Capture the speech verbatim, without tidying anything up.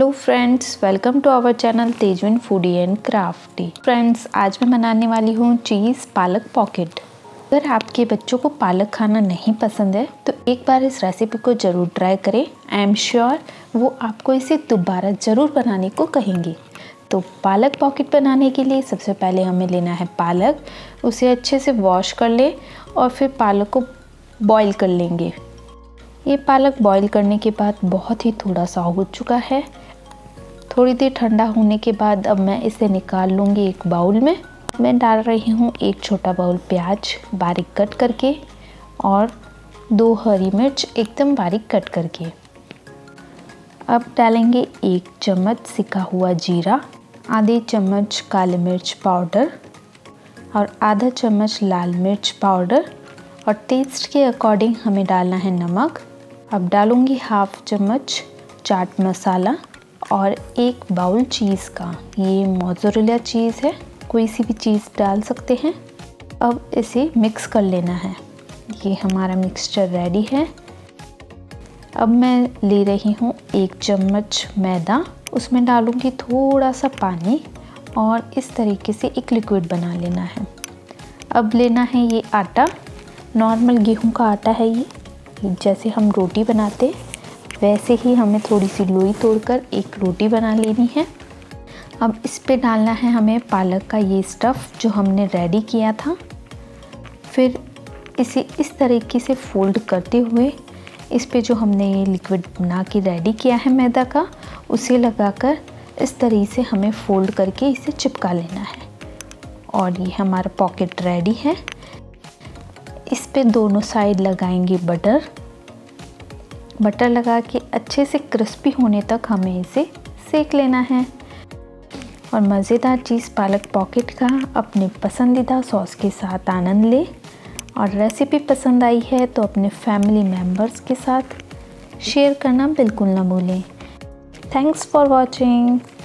Hello friends, welcome to our channel Tejwin foodie and crafty. Friends, आज मैं बनाने वाली हूँ चीज़ पालक पॉकेट। अगर आपके बच्चों को पालक खाना नहीं पसंद है तो एक बार इस रेसिपी को ज़रूर ट्राई करें। आई एम श्योर वो आपको इसे दोबारा ज़रूर बनाने को कहेंगे। तो पालक पॉकेट बनाने के लिए सबसे पहले हमें लेना है पालक। उसे अच्छे से वॉश कर लें और फिर पालक को बॉईल कर लेंगे। ये पालक बॉईल करने के बाद बहुत ही थोड़ा सा हो चुका है। थोड़ी देर ठंडा होने के बाद अब मैं इसे निकाल लूँगी एक बाउल में। मैं डाल रही हूँ एक छोटा बाउल प्याज बारीक कट करके और दो हरी मिर्च एकदम बारीक कट करके। अब डालेंगे एक चम्मच सिका हुआ जीरा, आधी चम्मच काली मिर्च पाउडर और आधा चम्मच लाल मिर्च पाउडर और टेस्ट के अकॉर्डिंग हमें डालना है नमक। अब डालूंगी हाफ चम्मच चाट मसाला और एक बाउल चीज़ का। ये मोज़रेला चीज़ है, कोई सी भी चीज़ डाल सकते हैं। अब इसे मिक्स कर लेना है। ये हमारा मिक्सचर रेडी है। अब मैं ले रही हूँ एक चम्मच मैदा, उसमें डालूंगी थोड़ा सा पानी और इस तरीके से एक लिक्विड बना लेना है। अब लेना है ये आटा, नॉर्मल गेहूं का आटा है ये। जैसे हम रोटी बनाते वैसे ही हमें थोड़ी सी लोई तोड़कर एक रोटी बना लेनी है। अब इस पे डालना है हमें पालक का ये स्टफ़ जो हमने रेडी किया था। फिर इसे इस तरीके से फोल्ड करते हुए इस पे जो हमने ये लिक्विड बना के रेडी किया है मैदा का, उसे लगाकर इस तरीके से हमें फोल्ड करके इसे चिपका लेना है। और ये हमारा पॉकेट रेडी है। इस पे दोनों साइड लगाएंगे बटर। बटर लगा के अच्छे से क्रिस्पी होने तक हमें इसे सेक लेना है। और मज़ेदार चीज़ पालक पॉकेट का अपने पसंदीदा सॉस के साथ आनंद लें। और रेसिपी पसंद आई है तो अपने फैमिली मेम्बर्स के साथ शेयर करना बिल्कुल ना भूलें। Thanks for watching.